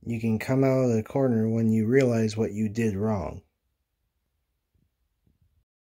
You can come out of the corner when you realize what you did wrong.